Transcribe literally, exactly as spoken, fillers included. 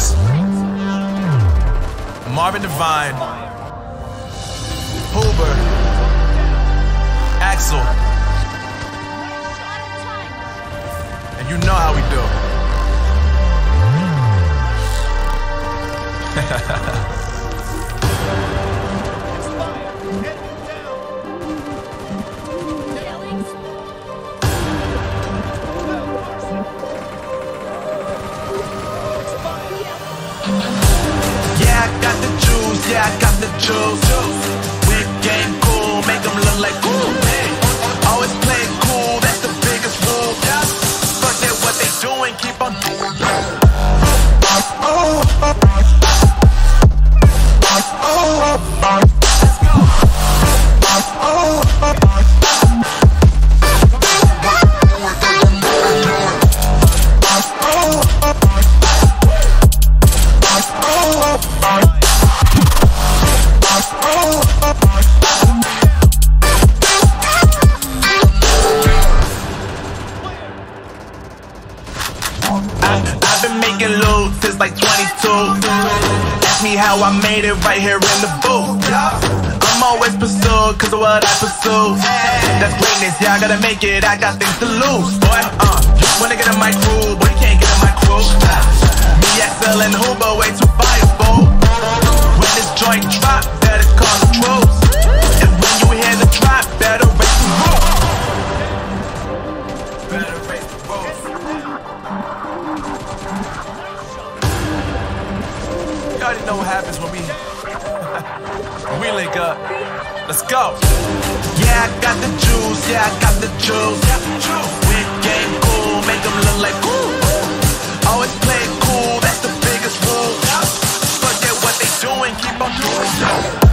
Rex, Marvin Devine, Huber, Axel, and you know how we do. Yeah, I got the juice, yeah, I got the juice. Whip game cool, make them look like cool. Always play it cool, that's the biggest rule. Fuck that, what they doing, keep on doing. I've been making loot since like twenty-two. Ask me how I made it right here in the booth. I'm always pursued cause of what I pursue. That's greatness, yeah, I gotta make it, I got things to lose. Boy, uh, wanna get in my crew, but you can't get in my crew. Me, Axel, and Huber, way too fireable. When this joint drop, better call the troops. And when you hear the drop, better raise the roof. Better raise the roof. You already know what happens when we when we link up. Let's go. Yeah, I got the juice. Yeah, I got the juice. Whip game cool, make them look like cool. Always play it cool, that's the biggest rule. Forget what they doing, keep on doing.